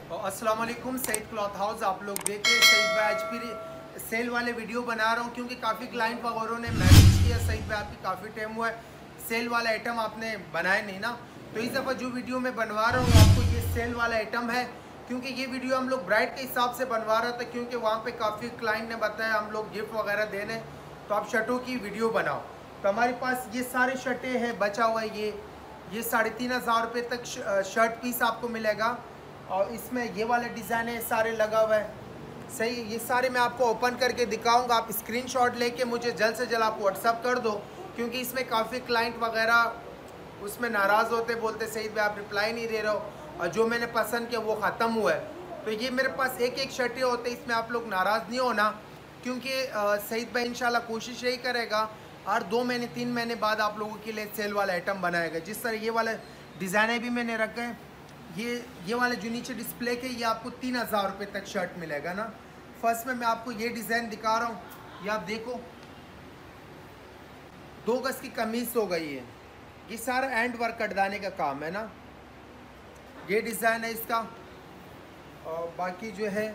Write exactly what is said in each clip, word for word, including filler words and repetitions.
और अस्सलाम वालेकुम, सईद क्लॉथ हाउस। आप लोग देखिए सईद भाई आज फिर सेल वाले वीडियो बना रहा हूँ क्योंकि काफ़ी क्लाइंट वगैरह ने मैसेज किया, सईद भाई आपकी काफ़ी टाइम हुआ है सेल वाला आइटम आपने बनाया नहीं ना। तो इस दफ़ा जो वीडियो मैं बनवा रहा हूँ आपको ये सेल वाला आइटम है, क्योंकि ये वीडियो हम लोग ब्राइड के हिसाब से बनवा रहा था, क्योंकि वहाँ पे काफ़ी क्लाइंट ने बताया हम लोग गिफ्ट वगैरह देने, तो आप शर्टों की वीडियो बनाओ। तो हमारे पास ये सारे शर्टें हैं, बचा हुआ है ये ये साढ़े तीन हज़ार रुपये तक शर्ट पीस आपको मिलेगा। और इसमें ये वाले डिज़ाइन है सारे लगा हुआ है, सही। ये सारे मैं आपको ओपन करके दिखाऊंगा, आप स्क्रीनशॉट लेके मुझे जल्द से जल्द आप व्हाट्सअप कर दो, क्योंकि इसमें काफ़ी क्लाइंट वगैरह उसमें नाराज़ होते, बोलते सईद भाई आप रिप्लाई नहीं दे रहे हो, और जो मैंने पसंद किया वो ख़त्म हुआ है। तो ये मेरे पास एक एक शर्टें होते, इसमें आप लोग नाराज़ नहीं होना, क्योंकि सईद भाई इंशाल्लाह कोशिश यही करेगा हर दो महीने तीन महीने बाद आप लोगों के लिए सेल वाला आइटम बनाएगा। जिस तरह ये वाले डिज़ाइने भी मैंने रखे हैं, ये ये वाले जो नीचे डिस्प्ले के, ये आपको तीन हज़ार रुपये तक शर्ट मिलेगा ना। फर्स्ट में मैं आपको ये डिज़ाइन दिखा रहा हूँ, ये आप देखो, दो गज की कमीज़ हो गई है, ये सारा एंड वर्क कटदाने का काम है ना। ये डिज़ाइन है इसका, और बाकी जो है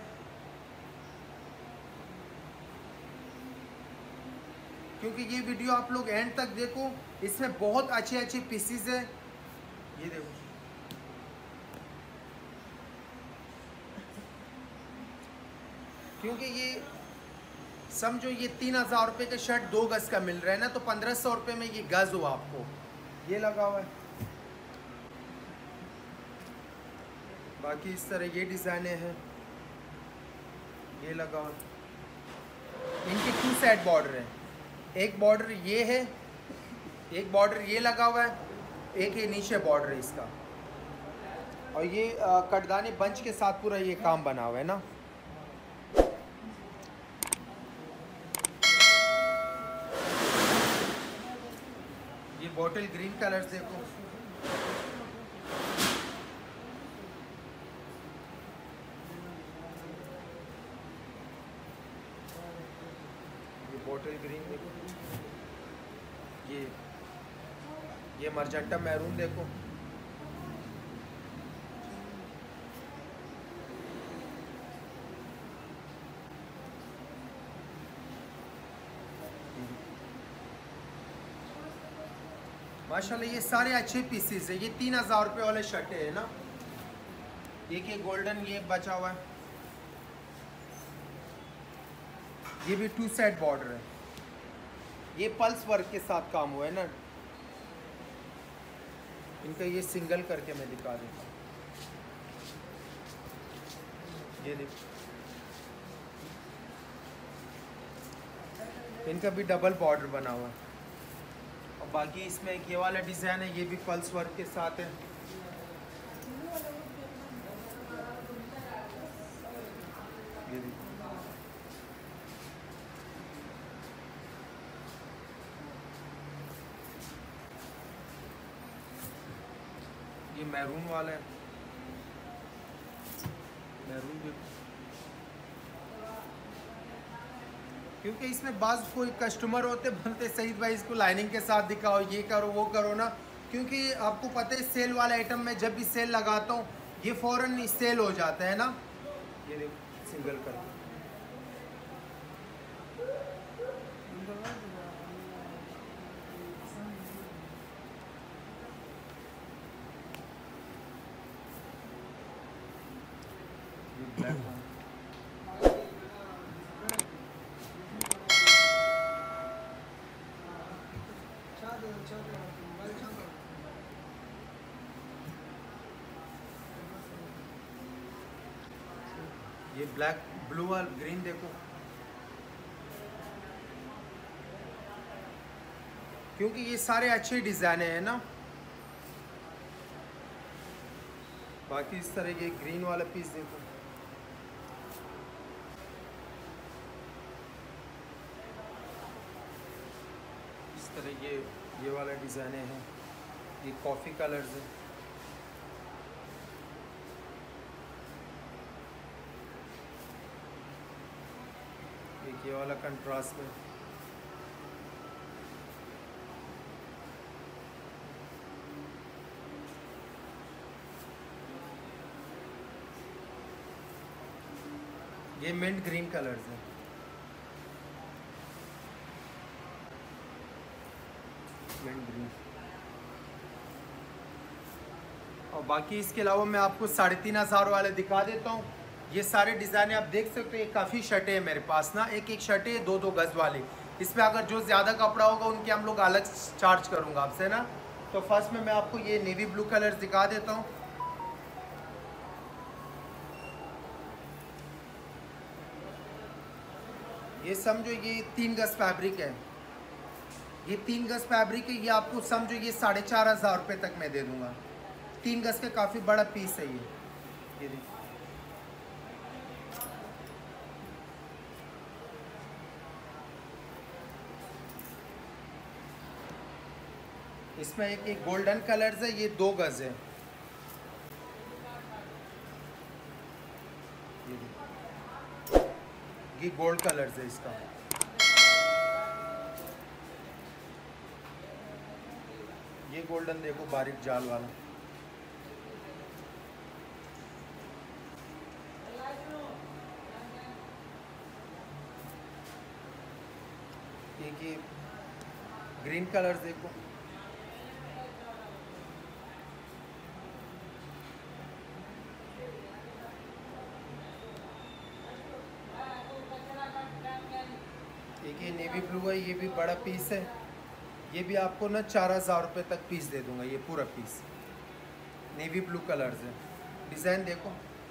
क्योंकि ये वीडियो आप लोग एंड तक देखो, इसमें बहुत अच्छे अच्छे पीसीज है। ये देखो, क्योंकि ये समझो ये तीन हज़ार रुपये का शर्ट दो गज़ का मिल रहा है ना, तो पंद्रह सौ रुपये में ये गज़ हुआ आपको, ये लगा हुआ है। बाकी इस तरह ये डिज़ाइने हैं, ये लगा हुआ है। इनकी टू साइड बॉर्डर है, एक बॉर्डर ये है, एक बॉर्डर ये लगा हुआ है, एक ये नीचे बॉर्डर है इसका, और ये कटदाने बंच के साथ पूरा ये काम बना हुआ है ना। ये बॉटल ग्रीन कलर्स देखो, ये बॉटल ग्रीन देखो, ये ये मरजेंटा मैरून देखो, माशाल्लाह ये सारे अच्छे पीसेस है। ये तीन हज़ार रुपये वाले शर्टें हैं ना। एक ये गोल्डन ये बचा हुआ है, ये भी टू साइड बॉर्डर है, ये पल्स वर्क के साथ काम हुआ है ना। इनका ये सिंगल करके मैं दिखा देता हूँ, ये देखो, इनका भी डबल बॉर्डर बना हुआ है। और बाकी इसमें एक ये वाला डिज़ाइन है, ये भी पल्स वर्क के साथ है। ये देखो, ये मैरून वाला है, मैरून भी, क्योंकि इसमें बाज़ कोई कस्टमर होते बोलते सईद भाई इसको लाइनिंग के साथ दिखाओ, ये करो वो करो ना, क्योंकि आपको पता है सेल वाले आइटम में जब भी सेल लगाता हूँ ये फ़ौरन सेल हो जाता है ना। ये देखो सिंगल कर, ये ब्लैक ये ब्लैक ब्लू और ग्रीन देखो, क्योंकि ये सारे अच्छे डिज़ाइन हैं ना। बाकी इस तरह ये ग्रीन वाला पीस देखो, इस तरह ये ये वाला डिज़ाइन है, ये कॉफ़ी कलर्स है। एक ये वाला कंट्रास्ट में, ये मिंट ग्रीन कलर्स है। Mint green. और बाकी इसके अलावा मैं आपको साढ़े तीन हज़ार वाले दिखा देता हूँ। ये सारे डिज़ाइन आप देख सकते हैं, काफ़ी शर्टें हैं मेरे पास ना, एक एक शर्टें दो दो गज़ वाली। इसमें अगर जो ज़्यादा कपड़ा होगा उनके हम लोग अलग चार्ज करूँगा आपसे ना। तो फर्स्ट में मैं आपको ये नेवी ब्लू कलर दिखा देता हूँ। ये समझो ये तीन गज़ फैब्रिक है, ये तीन गज़ फैब्रिक है। ये आपको समझो ये साढ़े चार हज़ार रुपये तक मैं दे दूँगा। तीन गज़ का काफ़ी बड़ा पीस है ये। ये देखिए, इसमें एक एक गोल्डन कलर्स है, ये दो गज़ है। ये देखिए, ये गोल्ड कलर्स है इसका। ये गोल्डन देखो, बारीक जाल वाला। एक ये ग्रीन कलर्स देखो। एक ये नेवी ब्लू है, ये भी बड़ा पीस है। ये भी आपको ना चार हज़ार रुपये तक पीस दे दूंगा। ये पूरा पीस नेवी ब्लू कलर्स है। डिज़ाइन देखो,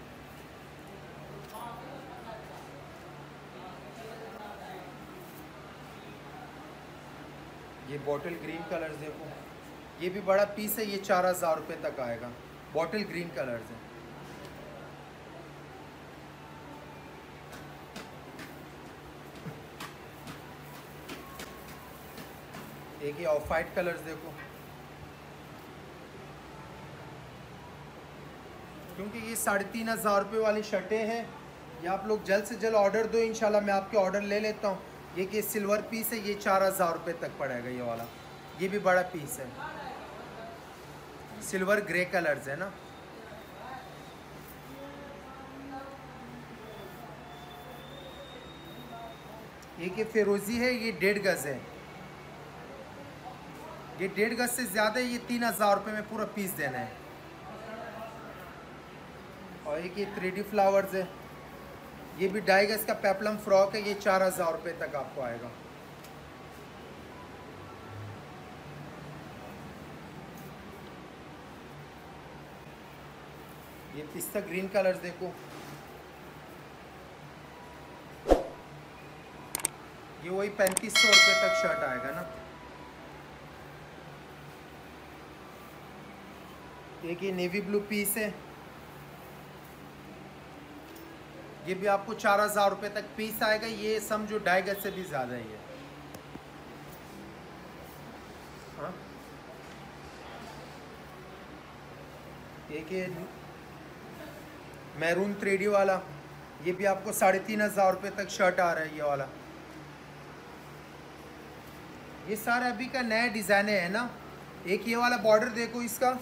ये बॉटल ग्रीन कलर्स देखो, ये भी बड़ा पीस है। ये चार हज़ार रुपये तक आएगा। बॉटल ग्रीन कलर्स है। एक ये ऑफ वाइट कलर्स देखो, क्योंकि ये साढ़े तीन हज़ार रुपये वाली शर्टें हैं। ये आप लोग जल्द से जल्द ऑर्डर दो, इंशाल्लाह मैं आपके ऑर्डर ले लेता हूँ। ये कि सिल्वर पीस है, ये चार हज़ार रुपये तक पड़ेगा ये वाला। ये भी बड़ा पीस है, सिल्वर ग्रे कलर्स है ना। एक ये फिरोजी है, ये डेढ़ गज़ है। ये डेढ़ गज़ से ज़्यादा है, ये तीन हज़ार रुपये में पूरा पीस देना है। और एक ये थ्री डी फ्लावर्स है, ये भी ढाई गज़ का पेप्लम फ्रॉक है। ये चार हज़ार रुपये तक आपको आएगा। ये पिस्ता ग्रीन कलर्स देखो, ये वही पैंतीस सौ रुपये तक शर्ट आएगा ना। एक ये नेवी ब्लू पीस है, ये भी आपको चार हज़ार रुपये तक पीस आएगा। ये समझो ढाई गज से भी ज़्यादा ही है। हाँ, एक ये मैरून थ्री डी वाला, ये भी आपको साढ़े तीन हज़ार रुपये तक शर्ट आ रहा है ये वाला। ये सारा अभी का नया डिज़ाइन है ना। एक ये वाला बॉर्डर देखो इसका,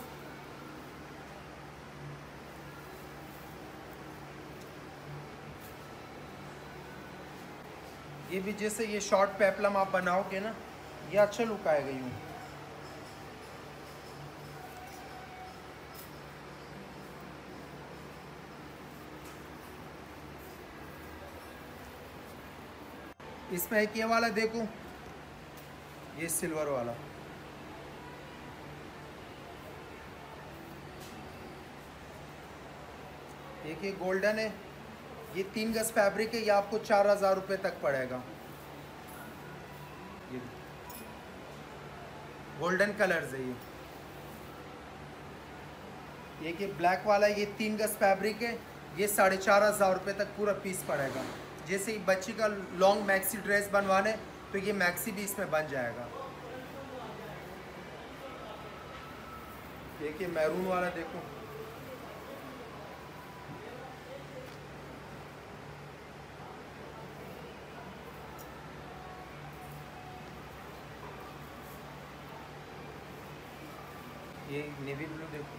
ये भी जैसे ये शॉर्ट पेप्लम आप बनाओगे ना, ये अच्छा लुक आएगा यूँ। इसमें एक ये वाला देखो, ये सिल्वर वाला, एक ये गोल्डन है, ये तीन गज फैब्रिक है। ये आपको चार हज़ार रुपये तक पड़ेगा। ये गोल्डन कलर्स है। ये एक ये ब्लैक वाला, ये तीन गज फैब्रिक है। ये साढ़े चार हज़ार रुपये तक पूरा पीस पड़ेगा। जैसे बच्ची का लॉन्ग मैक्सी ड्रेस बनवाने तो ये मैक्सी भी इसमें बन जाएगा। एक ये मैरून वाला देखो, ये नेवी ब्लू देखो,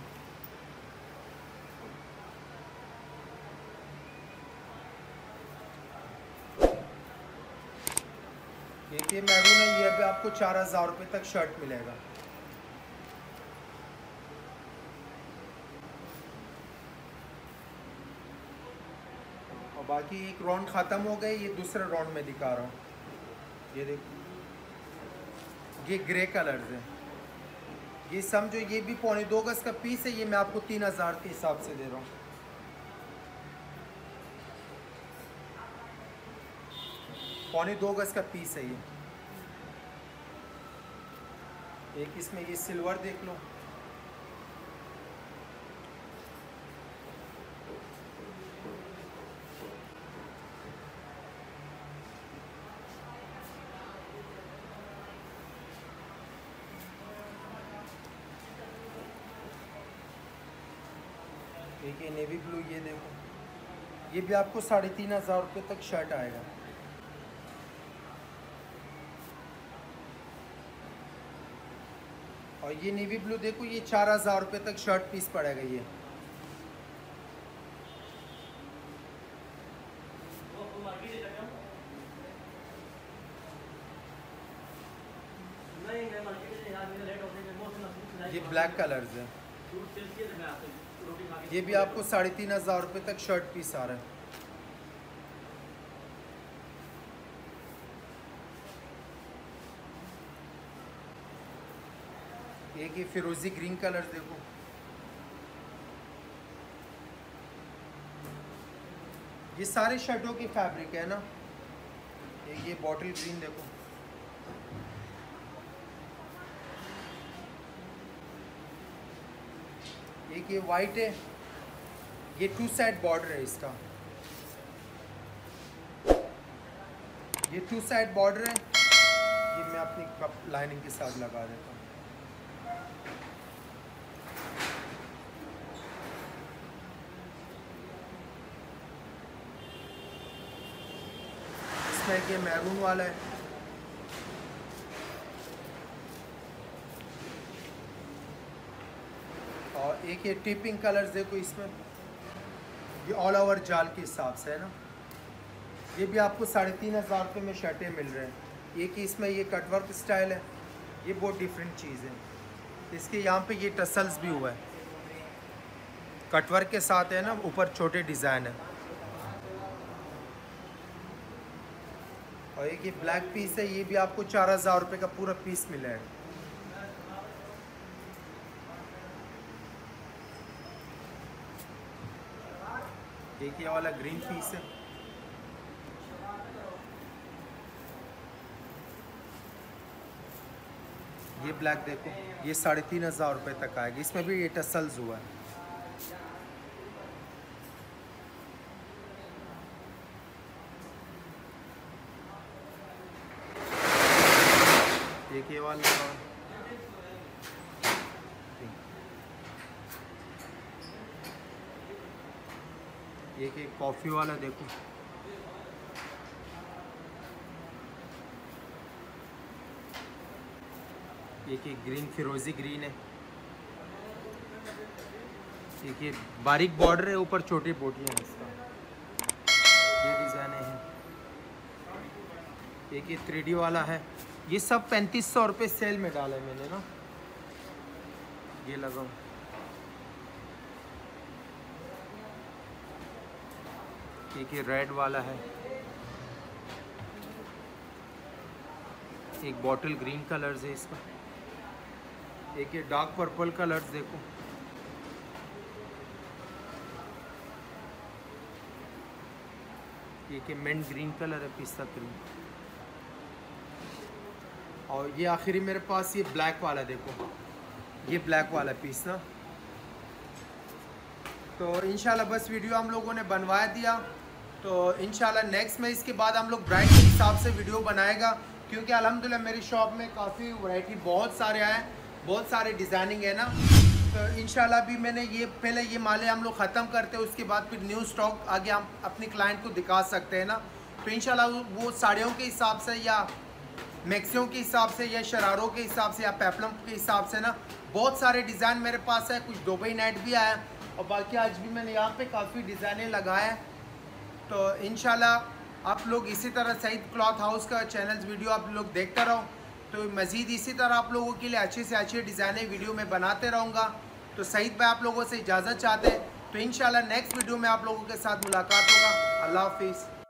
एक ये मैरून है, ये भी आपको चार हज़ार रुपये तक शर्ट मिलेगा। और बाकी एक राउंड ख़त्म हो गए, ये दूसरे राउंड में दिखा रहा हूँ। ये देखो, ये ग्रे कलर्स है, ये समझो ये भी पौने दो गज का पीस है। ये मैं आपको तीन हज़ार के हिसाब से दे रहा हूँ। पौने दो गज का पीस है ये। एक इसमें ये सिल्वर देख लो, एक ये नेवी ब्लू, ये देखो, ये भी आपको साढ़े तीन हज़ार रुपये तक शर्ट आएगा। और ये नेवी ब्लू देखो, ये चार हज़ार रुपये तक शर्ट पीस पड़ेगा ये। ये ब्लैक कलर्स है, ये भी आपको साढ़े तीन हज़ार रुपये तक शर्ट पीस आ रहा है। एक ये फिरोजी ग्रीन कलर देखो, ये सारे शर्टों की फैब्रिक है ना। एक ये बॉटल ग्रीन देखो, एक ये वाइट है, ये टू साइड बॉर्डर है इसका, ये टू साइड बॉर्डर है। ये मैं अपनी कप लाइनिंग के साथ लगा देता हूँ। इसमें ये मैरून वाला है, और एक ये टिपिंग कलर्स देखो, इसमें ये ऑल ओवर जाल के हिसाब से है ना। ये भी आपको साढ़े तीन हज़ार रुपये में शर्टें मिल रहे हैं। एक ही इसमें ये कटवर्क स्टाइल है, ये बहुत डिफरेंट चीज़ है। इसके यहाँ पे ये टसल्स भी हुआ है, कटवर्क के साथ है ना, ऊपर छोटे डिज़ाइन है। और एक ये ब्लैक पीस है, ये भी आपको चार हज़ार रुपये का पूरा पीस मिला है। एक ये वाला ग्रीन पीस है, ये ब्लैक देखो, ये साढ़े तीन हज़ार रुपये तक आएगा। इसमें भी ये टसल्स हुआ है। एक ये वाला, एक एक कॉफ़ी वाला देखो, एक एक ग्रीन फिरोजी ग्रीन है, एक ये बारीक बॉर्डर है, ऊपर छोटी बोटियाँ हैं इसका, ये डिज़ाइन है। एक ये थ्री डी वाला है, ये सब पैंतीस सौ रुपये सेल में डाला है मैंने ना, ये लगाऊँ। एक ये रेड वाला है, एक बॉटल ग्रीन कलर्स है इसका, एक ये डार्क पर्पल कलर्स देखो, एक ये मिंट ग्रीन कलर है, पिस्ता ग्रीन। और ये आखिरी मेरे पास ये ब्लैक वाला देखो, ये ब्लैक वाला पीस ना। तो इंशाल्लाह बस वीडियो हम लोगों ने बनवा दिया। तो इंशाल्लाह नेक्स्ट में इसके बाद हम लोग ब्राइड के हिसाब से वीडियो बनाएगा, क्योंकि अल्हम्दुलिल्लाह मेरी शॉप में काफ़ी वैरायटी बहुत सारे आए, बहुत सारे डिज़ाइनिंग है ना। तो इंशाल्लाह भी मैंने ये पहले ये माले हम लोग ख़त्म करते हैं, उसके बाद फिर न्यू स्टॉक आगे हम अपने क्लाइंट को दिखा सकते हैं ना। तो इंशाल्लाह वो साड़ियों के हिसाब से या मैक्सियों के हिसाब से या शरारों के हिसाब से या पेपलम के हिसाब से ना बहुत सारे डिज़ाइन मेरे पास है। कुछ दुबई नेट भी आया और बाकी आज भी मैंने यहाँ पे काफ़ी डिज़ाइनें लगाए हैं। तो इंशाल्लाह आप लोग इसी तरह सईद क्लॉथ हाउस का चैनल वीडियो आप लोग देखते रहो, तो मज़ीद इसी तरह आप लोगों के लिए अच्छी से अच्छी डिज़ाइनें वीडियो में बनाते रहूँगा। तो सईद भाई आप लोगों से इजाज़त चाहते हैं, तो इंशाल्लाह नेक्स्ट वीडियो में आप लोगों के साथ मुलाकात होगा। अल्लाह हाफिज़।